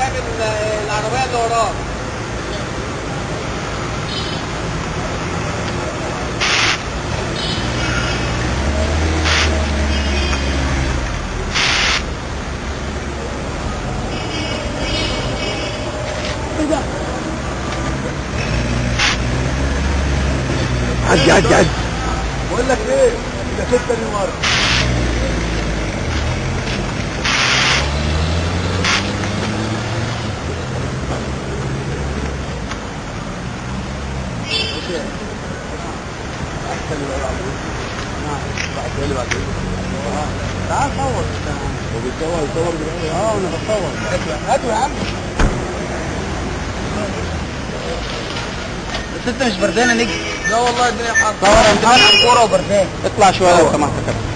قدام العربيه اللي وراك. ايه ده؟ عدي. بقول لك ايه؟ ده كده تاني مره. تعال صور. هو بيصور دلوقتي؟ انا بصور. هاتوا يا عم. بس انت مش بردان يا نجم. لا والله الدنيا حر. صور امتحان عن كوره وبردان. اطلع شويه لو سمحت كده.